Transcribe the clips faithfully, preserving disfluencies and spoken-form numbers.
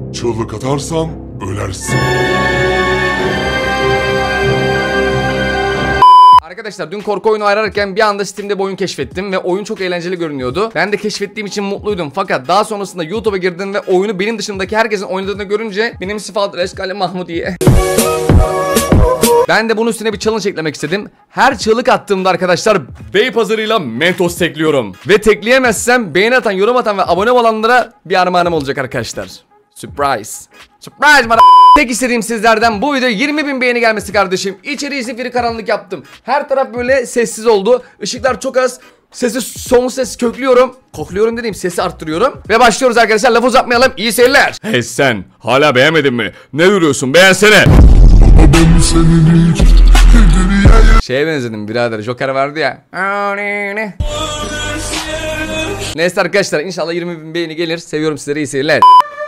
Çığlık atarsan ölersin. Arkadaşlar dün korku oyunu ararken bir anda Steam'de bir oyun keşfettim ve oyun çok eğlenceli görünüyordu. Ben de keşfettiğim için mutluydum fakat daha sonrasında YouTube'a girdim ve oyunu benim dışındaki herkesin oynadığını görünce benim sıfat Reşkale Mahmudiye. Ben de bunun üstüne bir challenge eklemek istedim. Her çığlık attığımda arkadaşlar Beypazarı'yla Mentos tekliyorum. Ve tekleyemezsem beğeni atan, yorum atan ve abone olanlara bir armağanım olacak arkadaşlar. Surprise. Surprise bana. Tek istediğim sizlerden bu videoya yirmi bin beğeni gelmesi kardeşim. İçeriği zifiri karanlık yaptım. Her taraf böyle sessiz oldu. Işıklar çok az. Sesi son ses köklüyorum. Kokluyorum dediğim sesi arttırıyorum. Ve başlıyoruz arkadaşlar, lafı uzatmayalım. İyi seyirler. Hey sen hala beğenmedin mi? Ne duruyorsun, beğensene. Şeye benzedim birader, Joker vardı ya. Neyse arkadaşlar, inşallah yirmi bin beğeni gelir. Seviyorum sizleri, iyi seyirler.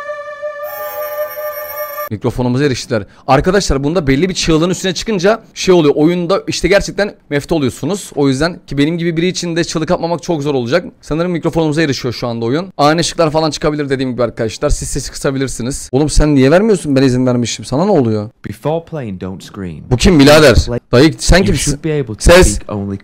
Mikrofonumuza eriştiler. Arkadaşlar bunda belli bir çığlığın üstüne çıkınca şey oluyor. Oyunda işte gerçekten mefte oluyorsunuz. O yüzden ki benim gibi biri için de çığlık atmamak çok zor olacak. Sanırım mikrofonumuza erişiyor şu anda oyun. Ani ışıklar falan çıkabilir dediğim gibi arkadaşlar. Siz sesi kısabilirsiniz. Oğlum sen niye vermiyorsun? Ben izin vermişim. Sana ne oluyor? Before playing, don't scream. Bu kim birader? Dayı sen kimsin? Ses.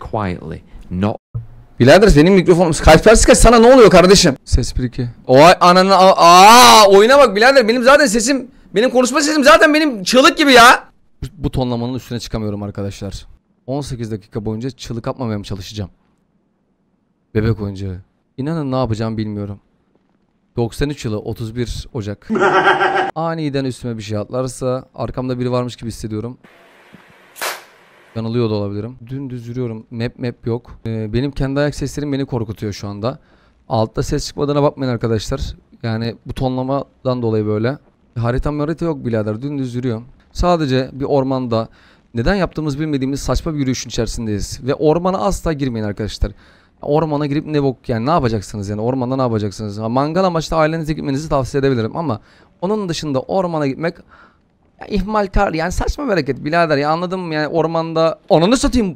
Birader benim mikrofonum Skype versika, sana ne oluyor kardeşim? Ses bir iki. Oy ananı aa oyuna bak birader, benim zaten sesim, benim konuşma sesim zaten benim çığlık gibi ya. Bu, bu tonlamanın üstüne çıkamıyorum arkadaşlar. on sekiz dakika boyunca çığlık atmamaya çalışacağım. Bebek oyuncağı. İnanın ne yapacağım bilmiyorum. doksan üç yılı otuz bir Ocak. Aniden üstüme bir şey atlarsa arkamda biri varmış gibi hissediyorum. Yanılıyor da olabilirim. Dümdüz yürüyorum. Map map yok. Ee, benim kendi ayak seslerim beni korkutuyor şu anda. Altta ses çıkmadığına bakmayın arkadaşlar. Yani bu tonlamadan dolayı böyle. Haritam harita yok birader. Dümdüz yürüyorum. Sadece bir ormanda neden yaptığımız bilmediğimiz saçma bir yürüyüşün içerisindeyiz. Ve ormana asla girmeyin arkadaşlar. Ormana girip ne bok yani ne yapacaksınız yani ormanda ne yapacaksınız? Mangal amaçlı ailenize gitmenizi tavsiye edebilirim ama onun dışında ormana gitmek ya, ihmalkar yani saçma bir hareket birader ya, anladın mı yani ormanda ananı satayım.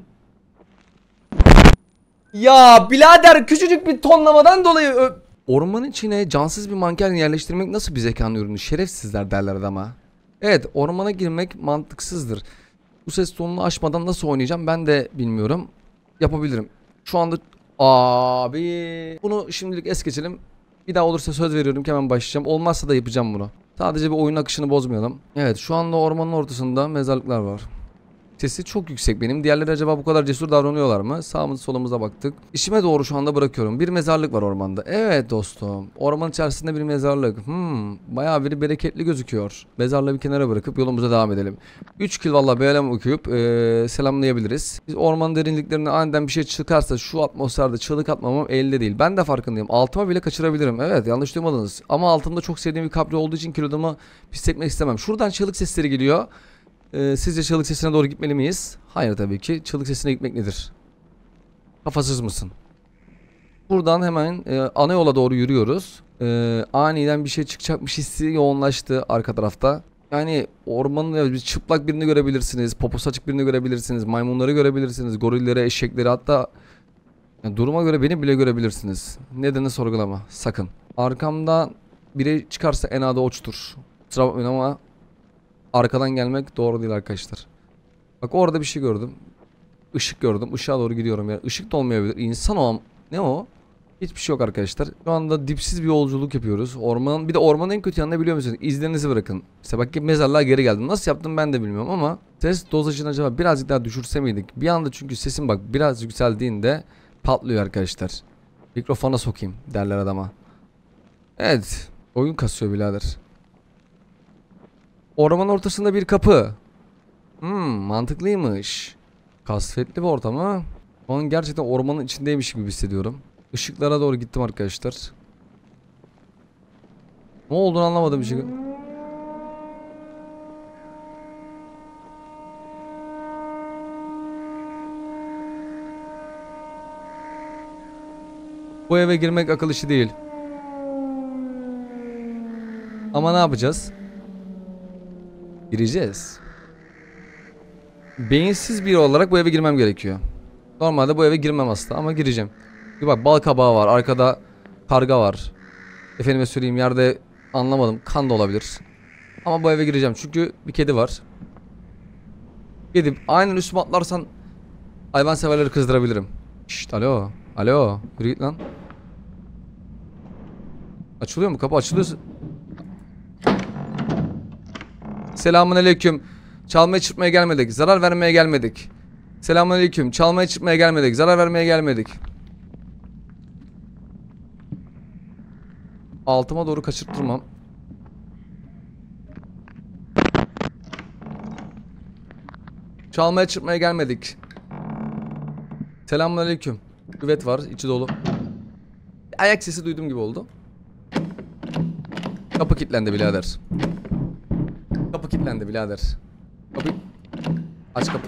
Ya birader küçücük bir tonlamadan dolayı ormanın içine cansız bir manken yerleştirmek nasıl bir zekanın ürünü, şerefsizler derler adama. Evet, ormana girmek mantıksızdır. Bu ses tonunu aşmadan nasıl oynayacağım ben de bilmiyorum. Yapabilirim. Şu anda abi bunu şimdilik es geçelim. Bir daha olursa söz veriyorum ki hemen başlayacağım. Olmazsa da yapacağım bunu. Sadece bir oyun akışını bozmayalım. Evet, şu anda ormanın ortasında mezarlıklar var. Sesi çok yüksek benim. Diğerleri acaba bu kadar cesur davranıyorlar mı? Sağımıza solumuza baktık. İşime doğru şu anda bırakıyorum. Bir mezarlık var ormanda. Evet dostum. Orman içerisinde bir mezarlık. Hmm, bayağı bir bereketli gözüküyor. Mezarlığı bir kenara bırakıp yolumuza devam edelim. üç kill valla böyle okuyup ee, selamlayabiliriz. Biz ormanın derinliklerine aniden bir şey çıkarsa şu atmosferde çığlık atmamam elde değil. Ben de farkındayım. Altıma bile kaçırabilirim. Evet, yanlış duymadınız. Ama altımda çok sevdiğim bir kapri olduğu için kiloduma pisletmek istemem. Şuradan çığlık sesleri geliyor. Ee, sizce çığlık sesine doğru gitmeli miyiz? Hayır tabii ki. Çığlık sesine gitmek nedir? Kafasız mısın? Buradan hemen e, ana yola doğru yürüyoruz. E, aniden bir şey çıkacakmış hissi yoğunlaştı arka tarafta. Yani ormanın ya, çıplak birini görebilirsiniz. Poposu açık birini görebilirsiniz. Maymunları görebilirsiniz. Gorilleri, eşekleri, hatta yani duruma göre beni bile görebilirsiniz. Nedenini sorgulama. Sakın. Arkamdan biri çıkarsa en adı oçtur. Kusura bakmayın ama arkadan gelmek doğru değil arkadaşlar. Bak orada bir şey gördüm. Işık gördüm. Işığa doğru gidiyorum yani. Işık da olmayabilir. İnsan o. Ne o? Hiçbir şey yok arkadaşlar. Şu anda dipsiz bir yolculuk yapıyoruz. Orman, bir de ormanın en kötü yanını biliyor musunuz? İzlerinizi bırakın. İşte bak mezarlığa geri geldim. Nasıl yaptım ben de bilmiyorum ama ses dozajını acaba birazcık daha düşürse miydik? Bir anda çünkü sesim bak biraz yükseldiğinde patlıyor arkadaşlar. Mikrofona sokayım derler adama. Evet. Oyun kasıyor birader. Ormanın ortasında bir kapı. Hmm, mantıklıymış. Kasvetli bir ortam ha. Şu an gerçekten ormanın içindeymiş gibi hissediyorum. Işıklara doğru gittim arkadaşlar. Ne olduğunu anlamadım bir şey. Bu eve girmek akıl işi değil. Ama ne yapacağız? Gireceğiz. Beyinsiz biri olarak bu eve girmem gerekiyor. Normalde bu eve girmem aslında ama gireceğim. Bir bak, bal kabağı var, arkada karga var. Efendime söyleyeyim, yerde Anlamadım. Kan da olabilir. Ama bu eve gireceğim çünkü bir kedi var. Gidip aynen üstüme atlarsan hayvanseverleri kızdırabilirim. Şşt, alo. Alo. Yürü git lan. Açılıyor mu? Kapı açılıyor. Selamünaleyküm. Çalmaya çırpmaya gelmedik. Zarar vermeye gelmedik. Selamünaleyküm. Çalmaya çırpmaya gelmedik. Zarar vermeye gelmedik. Altıma doğru kaçırttırmam. Çalmaya çırpmaya gelmedik. Selamünaleyküm. Küvet var, içi dolu. Ayak sesi duyduğum gibi oldu. Kapı kilitlendi birader. Kapı kilitlendi birader. Kapı... Aç kapı.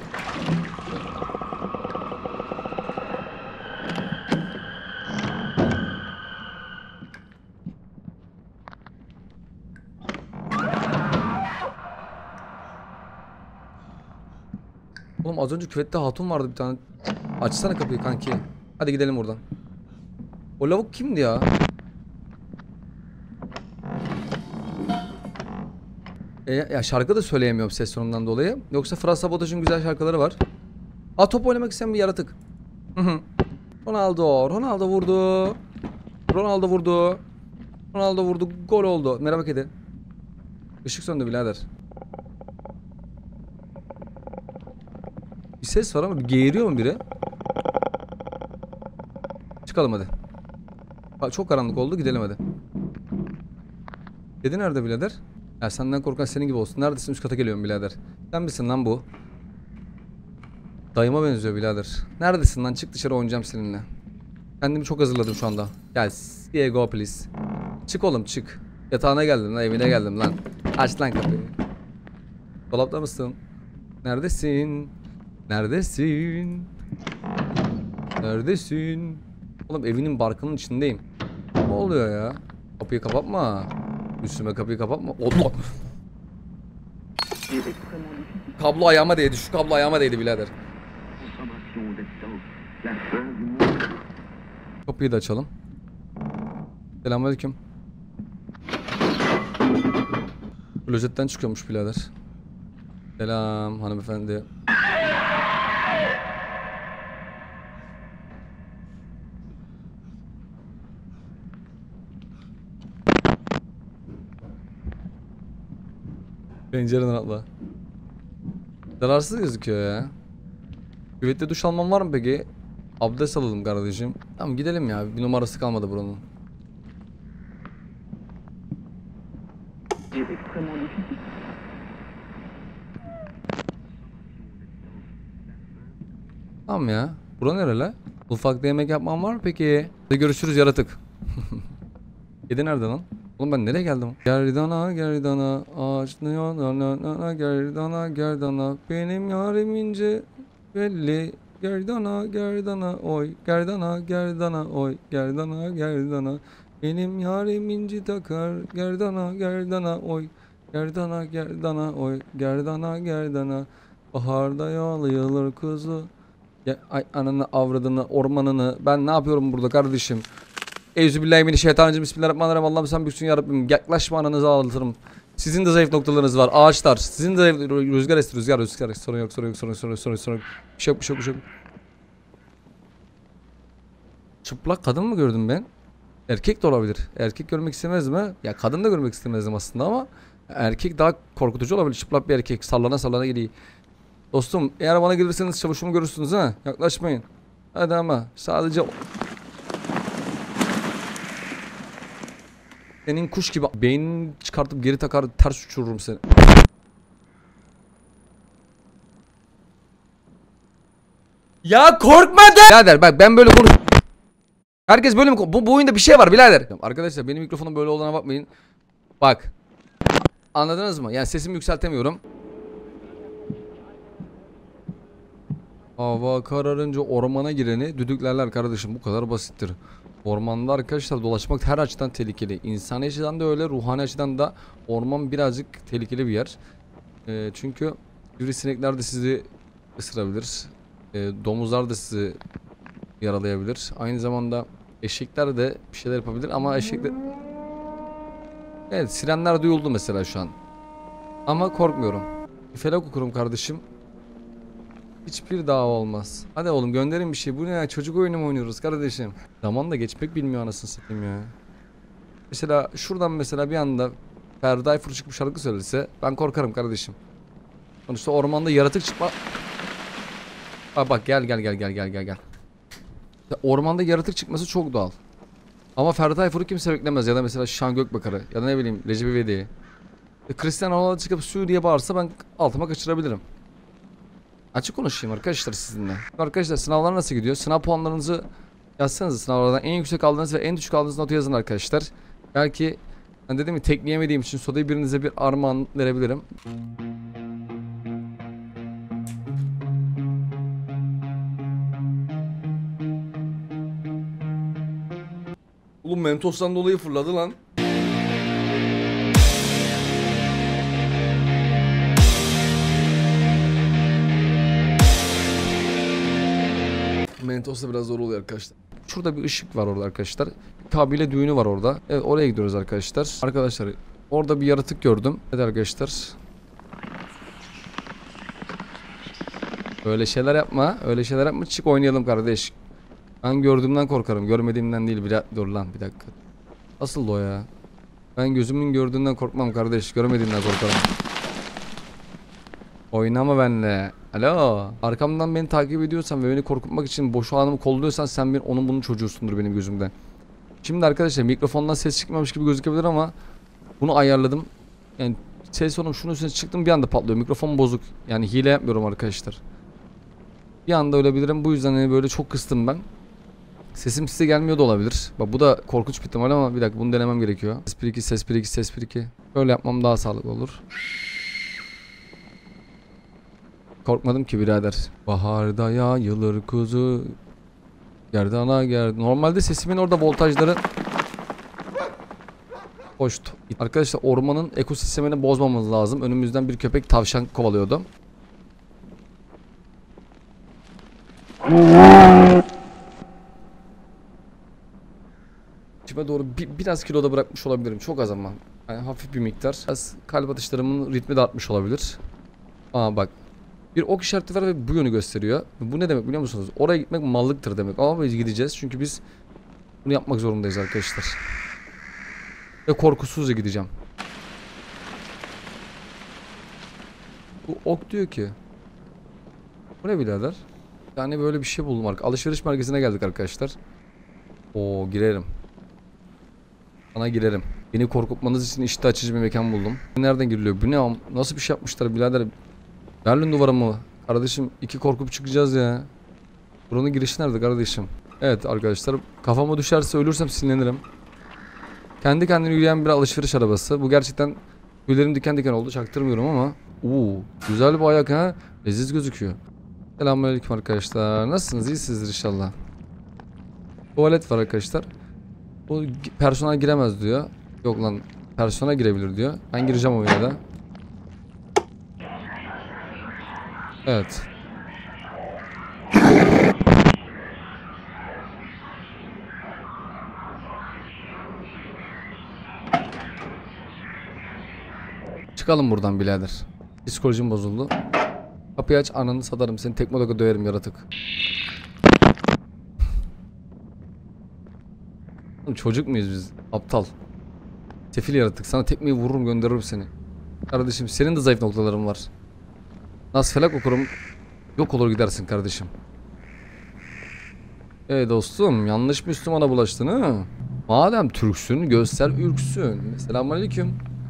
Oğlum az önce küvette hatun vardı bir tane. Açsana kapıyı kanki. Hadi gidelim buradan. O lavuk kimdi ya? E, ya şarkı da söyleyemiyorum ses sorunundan dolayı. Yoksa Fırat Sabotaj'ın güzel şarkıları var. Aa, top oynamak isteyen bir yaratık. Hı hı. Ronaldo, Ronaldo vurdu. Ronaldo vurdu. Ronaldo vurdu. Gol oldu. Merhaba kedi. Işık söndü birader. Bir ses var ama geğiriyor mu biri? Çıkalım hadi. Bak, çok karanlık oldu, gidelim hadi. Kedi nerede birader? Ya senden korkan senin gibi olsun. Neredesin? Üst kata geliyorum birader. Sen misin lan bu? Dayıma benziyor birader. Neredesin lan? Çık dışarı, oynayacağım seninle. Kendimi çok hazırladım şu anda. Gel. Diego please. Çık oğlum çık. Yatağına geldim lan, evine geldim lan. Aç lan kapıyı. Dolapta mısın? Neredesin? Neredesin? Neredesin? Oğlum evinin barkının içindeyim. Ne oluyor ya? Kapıyı kapatma. Üstüme kapıyı kapatma. Allah. Kablo ayağıma değdi. Şu kablo ayağıma değdi birader. Kapıyı da açalım. Selamünaleyküm. Klozetten çıkıyormuş birader. Selam hanımefendi. Pencereden atla. Zararsız gözüküyor ya. Küvette duş almam var mı peki? Abdest alalım kardeşim. Tamam gidelim ya. Bir numarası kalmadı buranın. Tamam ya. Bura nereli? Mutfakta yemek yapmam var mı peki? Hadi görüşürüz yaratık. Kedi nerede lan? Oğlum ben nereye geldim? Gerdana gerdana ağaçlıyor dana gerdana gerdana benim yarim ince belli gerdana gerdana oy gerdana gerdana oy gerdana gerdana benim yarim inci takar gerdana gerdana oy gerdana gerdana oy gerdana gerdana baharda yağlayılır kuzu ya, ay ananı avradını ormanını ben ne yapıyorum burada kardeşim? Euzubillahimineşşeytanirracim. Bismillahirrahmanirrahim. Allah'ım sen büyüksün ya Rabbim. Yaklaşma, ananızı ağlatırım. Sizin de zayıf noktalarınız var. Ağaçlar. Sizin de zayıf... Rüzgar esti, rüzgar, rüzgar. Sorun yok, sorun yok, sorun yok, sorun yok, sorun yok, sorun yok. Bir şey yok, bir şey yok, bir şey yok. Çıplak kadın mı gördüm ben? Erkek de olabilir. Erkek görmek istemez mi? Ya kadın da görmek istemezdim aslında ama erkek daha korkutucu olabilir. Çıplak bir erkek sallana sallana gidiyor. Dostum eğer bana gelirseniz çavuşumu görürsünüz ha. Yaklaşmayın. Hadi ama sadece... Senin kuş gibi beynini çıkartıp geri takar ters uçururum seni. Ya korkma de. Birader bak ben böyle konuş. Herkes böyle mi bu, bu oyunda bir şey var birader. Arkadaşlar benim mikrofonum böyle olduğuna bakmayın. Bak. Anladınız mı? Yani sesimi yükseltemiyorum. Hava kararınca ormana gireni düdüklerler kardeşim, bu kadar basittir. Ormanda arkadaşlar dolaşmak her açıdan tehlikeli. İnsani açıdan da öyle, ruhani açıdan da orman birazcık tehlikeli bir yer. E, çünkü sivrisinekler de sizi ısırabilir. E, domuzlar da sizi yaralayabilir. Aynı zamanda eşekler de bir şeyler yapabilir ama eşekler... Evet, sirenler duyuldu mesela şu an. Ama korkmuyorum. Felak okurum kardeşim. Hiçbir dava olmaz. Hadi oğlum gönderin bir şey. Bu ne ya? Çocuk oyunu mu oynuyoruz kardeşim? Zaman da geçmek bilmiyor anasını satayım ya. Mesela şuradan mesela bir anda Ferdi Ayfur çıkıp şarkı söylese ben korkarım kardeşim. Sonuçta ormanda yaratık çıkma... Aa, bak gel gel gel gel gel gel gel. Ormanda yaratık çıkması çok doğal. Ama Ferdi Ayfur'u kimse beklemez ya da mesela Şan Gökbakar'ı ya da ne bileyim Recep İvedik'i. E, Cristiano Ronaldo çıkıp su diye bağırsa ben altıma kaçırabilirim. Açık konuşayım arkadaşlar sizinle. Arkadaşlar sınavlar nasıl gidiyor? Sınav puanlarınızı yazsanız sınavlardan en yüksek aldığınız ve en düşük aldığınız notu yazın arkadaşlar. Belki ben dedim mi tekleyemediğim için sodayı birinize bir armağan verebilirim. Oğlum Mentos'tan dolayı fırladı lan. Mentos'ta biraz zor oluyor arkadaşlar. Şurada bir ışık var orada arkadaşlar. Kabile düğünü var orada. Evet oraya gidiyoruz arkadaşlar. Arkadaşlar orada bir yaratık gördüm. Evet arkadaşlar. Öyle şeyler yapma. Öyle şeyler yapma. Çık oynayalım kardeş. Ben gördüğümden korkarım. Görmediğimden değil. Bir dur lan bir dakika. Asıl o ya. Ben gözümün gördüğünden korkmam kardeş. Görmediğimden korkarım. Oynama benimle. Alo. Arkamdan beni takip ediyorsan ve beni korkutmak için boş anımı kolluyorsan sen bir onun bunun çocuğusundur benim gözümden. Şimdi arkadaşlar mikrofondan ses çıkmamış gibi gözükebilir ama bunu ayarladım. Yani ses tonum şunun üstüne çıktım bir anda patlıyor. Mikrofon bozuk. Yani hile yapmıyorum arkadaşlar. Bir anda ölebilirim. Bu yüzden hani böyle çok kıstım ben. Sesim size gelmiyor da olabilir. Bak bu da korkunç bir ihtimal ama bir dakika bunu denemem gerekiyor. Ses bir iki, ses bir iki, ses bir iki. Böyle yapmam daha sağlıklı olur. Korkmadım ki birader. Baharda yayılır kuzu. Gerdana ger. Normalde sesimin orada voltajları hoştu. Arkadaşlar ormanın ekosistemini bozmamız lazım. Önümüzden bir köpek tavşan kovalıyordu. İçime doğru bir, biraz kiloda bırakmış olabilirim. Çok az ama. Yani hafif bir miktar. Biraz kalp atışlarımın ritmi de artmış olabilir. Aa bak. Bir ok işareti var ve bu yönü gösteriyor. Bu ne demek biliyor musunuz? Oraya gitmek mallıktır demek. Ama biz gideceğiz çünkü biz bunu yapmak zorundayız arkadaşlar. Ve korkusuzca gideceğim. Bu ok diyor ki. Bu ne birader? Yani böyle bir şey buldum artık. Alışveriş merkezine geldik arkadaşlar. Oo girerim. Sana girerim. Beni korkutmanız için iştah açıcı bir mekan buldum. Nereden giriliyor? Bu ne? Nasıl bir şey yapmışlar birader? Berlin duvarı mı? Kardeşim iki korkup çıkacağız ya. Buranın girişi nerede kardeşim? Evet arkadaşlar kafama düşerse ölürsem sinirlenirim. Kendi kendine yürüyen bir alışveriş arabası. Bu gerçekten tüylerim diken diken oldu çaktırmıyorum ama. Uuu güzel bir ayak ha. Leziz gözüküyor. Selamünaleyküm arkadaşlar. Nasılsınız? İyisinizdir inşallah. Tuvalet var arkadaşlar. Bu personel giremez diyor. Yok lan personel girebilir diyor. Ben gireceğim o da. Evet. Çıkalım buradan birader. Psikolojim bozuldu. Kapıyı aç ananı satarım seni tekme toka döverim yaratık. Çocuk muyuz biz? Aptal. Sefil yaratık sana tekmeyi vururum gönderirim seni. Kardeşim senin de zayıf noktaların var. Nasıl felak okurum. Yok olur gidersin kardeşim. Ey dostum yanlış Müslümana bulaştın ha. Madem Türksün göster ürksün. Selamünaleyküm.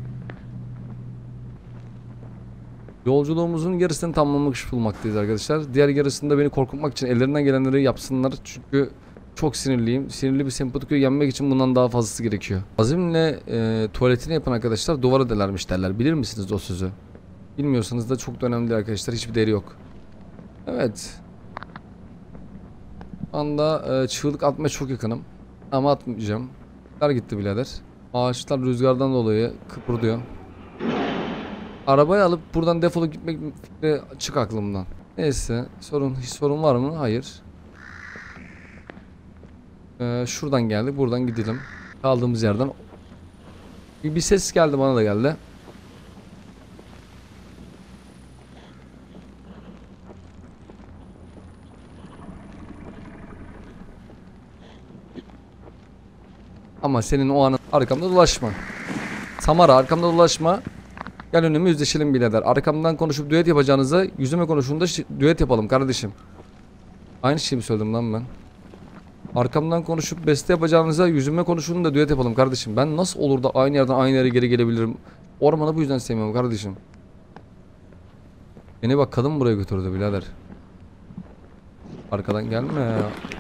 Yolculuğumuzun yarısını tamamlamış bulmaktayız arkadaşlar. Diğer yarısında beni korkutmak için ellerinden gelenleri yapsınlar. Çünkü çok sinirliyim. Sinirli bir sempatikoyu yenmek için bundan daha fazlası gerekiyor. Azimle e, tuvaletini yapan arkadaşlar duvara delermiş derler. Bilir misiniz o sözü? Bilmiyorsanız da çok da önemli değil arkadaşlar. Hiçbir değeri yok. Evet. Şu anda e, çığlık atmaya çok yakınım. Ama atmayacağım. Kar gitti birader. Ağaçlar rüzgardan dolayı kıpırdıyor. Arabayı alıp buradan defolup gitmek fikri çık aklımdan. Neyse sorun hiç sorun var mı? Hayır. Ee, şuradan geldik buradan gidelim. Kaldığımız yerden Bir, bir ses geldi, bana da geldi. Ama senin o an arkamda dolaşma. Samara, arkamda dolaşma. Gel önüme yüzleşelim birader. Arkamdan konuşup düet yapacağınıza yüzüme konuşun da şi- düet yapalım kardeşim. Aynı şeyi mi söyledim lan ben? Arkamdan konuşup beste yapacağınıza yüzüme konuşun da düet yapalım kardeşim. Ben nasıl olur da aynı yerden aynı yere geri gelebilirim? Ormanı bu yüzden sevmiyorum kardeşim. Beni bak kadın buraya götürdü birader. Arkadan gelme ya.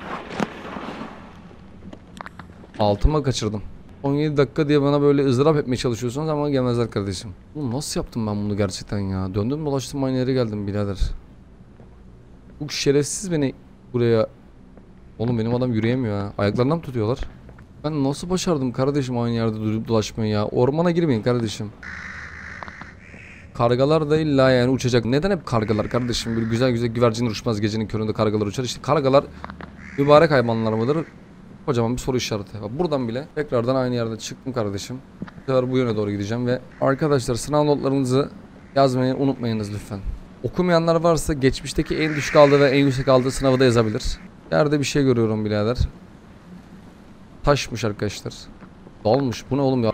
Altıma kaçırdım. on yedi dakika diye bana böyle ızdırap etmeye çalışıyorsunuz ama gelmezler kardeşim. Oğlum nasıl yaptım ben bunu gerçekten ya? Döndüm dolaştım aynı yere geldim birader. Bu şerefsiz beni buraya... Oğlum benim adam yürüyemiyor ha. Ayaklarından mı tutuyorlar? Ben nasıl başardım kardeşim aynı yerde durup dolaşmayı ya? Ormana girmeyin kardeşim. Kargalar da illa yani uçacak. Neden hep kargalar kardeşim? Böyle güzel güzel güvercin uçmaz, gecenin köründe kargalar uçar. İşte kargalar mübarek hayvanlar mıdır? Kocaman bir soru işareti. Bak buradan bile tekrardan aynı yerde çıktım kardeşim. Bu sefer bu yöne doğru gideceğim ve arkadaşlar sınav notlarınızı yazmayı unutmayınız lütfen. Okumayanlar varsa geçmişteki en düşük aldığı ve en yüksek aldığı sınavı da yazabilir. Yerde bir şey görüyorum birader. Taşmış arkadaşlar. Dalmış. Bu ne oğlum ya?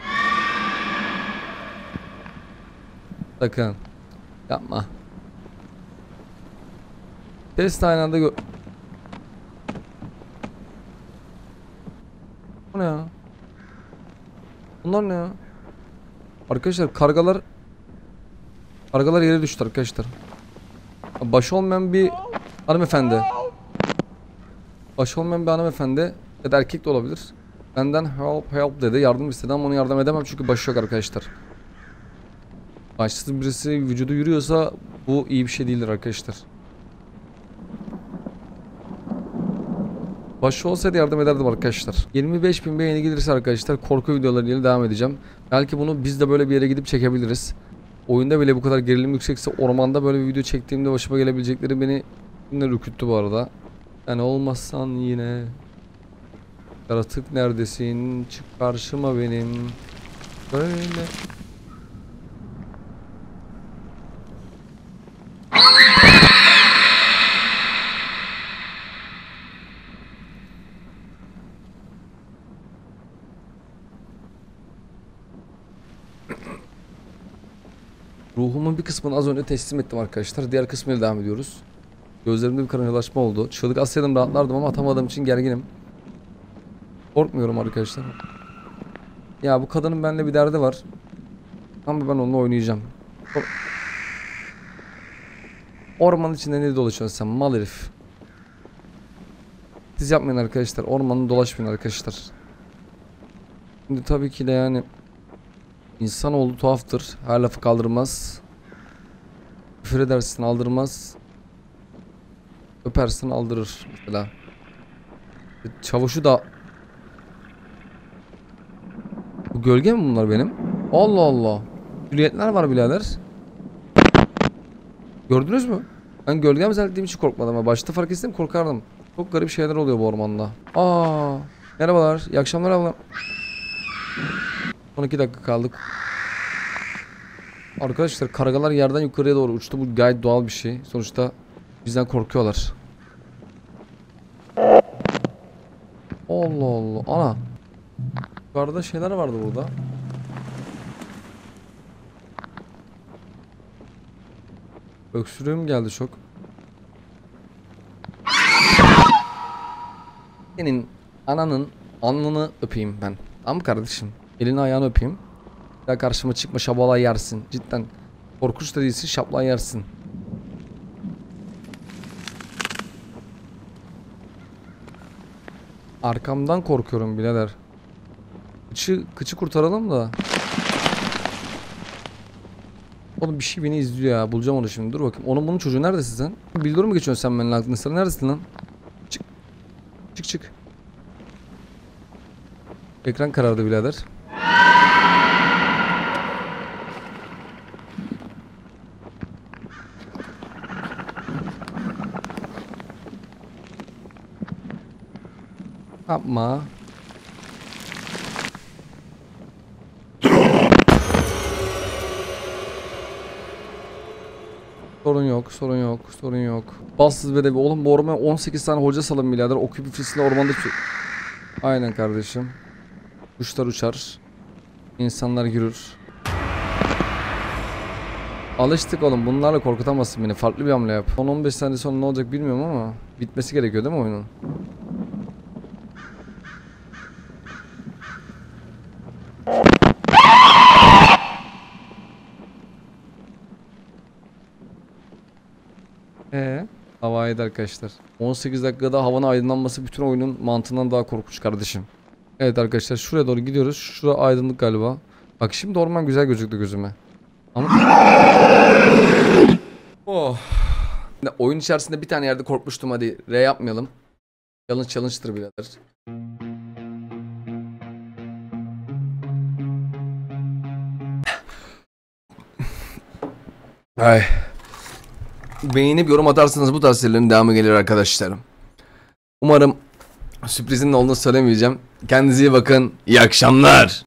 Sakın. Yapma. Test aynı anda gö... Bu ne ya? Bunlar ne ya? Arkadaşlar kargalar Kargalar yere düştü arkadaşlar. Başı olmayan bir hanımefendi. Başı olmayan bir hanımefendi ya da erkek de olabilir. Benden help help dedi, yardım istedi ama onu yardım edemem çünkü başı yok arkadaşlar. Başsız birisi vücudu yürüyorsa bu iyi bir şey değildir arkadaşlar. Başı olsaydı yardım ederdim arkadaşlar. yirmi beş bin beğeni gelirse arkadaşlar korku videolarıyla devam edeceğim. Belki bunu biz de böyle bir yere gidip çekebiliriz. Oyunda bile bu kadar gerilim yüksekse ormanda böyle bir video çektiğimde başıma gelebilecekleri beni yine ürküttü bu arada. Yani olmazsan yine. Yaratık neredesin? Çık karşıma benim. Böyle. Ruhumun bir kısmını az önce teslim ettim arkadaşlar. Diğer kısmıyla devam ediyoruz. Gözlerimde bir karıncalaşma oldu. Çığlık atsaydım rahatlardım ama atamadığım için gerginim. Korkmuyorum arkadaşlar. Ya bu kadının benimle bir derdi var. Ama ben onunla oynayacağım. Or Ormanın içinde ne dolaşıyorsun sen mal herif? Siz yapmayın arkadaşlar. Ormanı dolaşmayın arkadaşlar. Şimdi tabii ki de yani İnsanoğlu tuhaftır. Her lafı kaldırmaz. Küfür edersin aldırmaz. Öpersin aldırır mesela. Çavuşu da... Bu gölge mi bunlar benim? Allah Allah. Hürriyetler var birader. Gördünüz mü? Ben gölgem zannettiğim için korkmadım ama başta fark ettim korkardım. Çok garip şeyler oluyor bu ormanda. Aa, merhabalar. İyi akşamlar abla. on iki dakika kaldık. Arkadaşlar kargalar yerden yukarıya doğru uçtu. Bu gayet doğal bir şey. Sonuçta bizden korkuyorlar. Allah Allah. Ana. Yukarıda şeyler vardı burada. Öksürüğüm geldi çok. Senin ananın alnını öpeyim ben. Tamam kardeşim? Elini ayağını öpeyim. Ya karşıma çıkma şabala yersin. Cidden. Korkunç da değilsin, şapla yersin. Arkamdan korkuyorum birader. Kıçı, kıçı kurtaralım da. Oğlum bir şey beni izliyor ya. Bulacağım onu şimdi. Dur bakayım. Onun bunun çocuğu neredesin sen? Bildiriyor mu geçiyorsun sen benimle aklına? Sen neredesin lan? Çık. Çık çık. Ekran karardı birader. Yapma. Sorun yok, sorun yok, sorun yok. Bassız verevi. Oğlum bu ormana on sekiz tane hoca salın birader. Okuyup üflesiyle ormanda... Aynen kardeşim. Kuşlar uçar. İnsanlar yürür. Alıştık oğlum. Bunlarla korkutamazsın beni. Farklı bir hamle yap. on on beş saniye sonra ne olacak bilmiyorum ama bitmesi gerekiyor değil mi oyunun? Eee? Havaydı arkadaşlar. on sekiz dakikada havanın aydınlanması bütün oyunun mantığından daha korkunç kardeşim. Evet arkadaşlar şuraya doğru gidiyoruz. Şura aydınlık galiba. Bak şimdi orman güzel gözüktü gözüme. Ama... Oh. Şimdi oyun içerisinde bir tane yerde korkmuştum, hadi R yapmayalım. Challenge challenge'tır birader. Ay. Beğenip yorum atarsanız bu tarz serilerin devamı gelir arkadaşlarım. Umarım sürprizin ne olduğunu söylemeyeceğim. Kendinize iyi bakın. İyi akşamlar.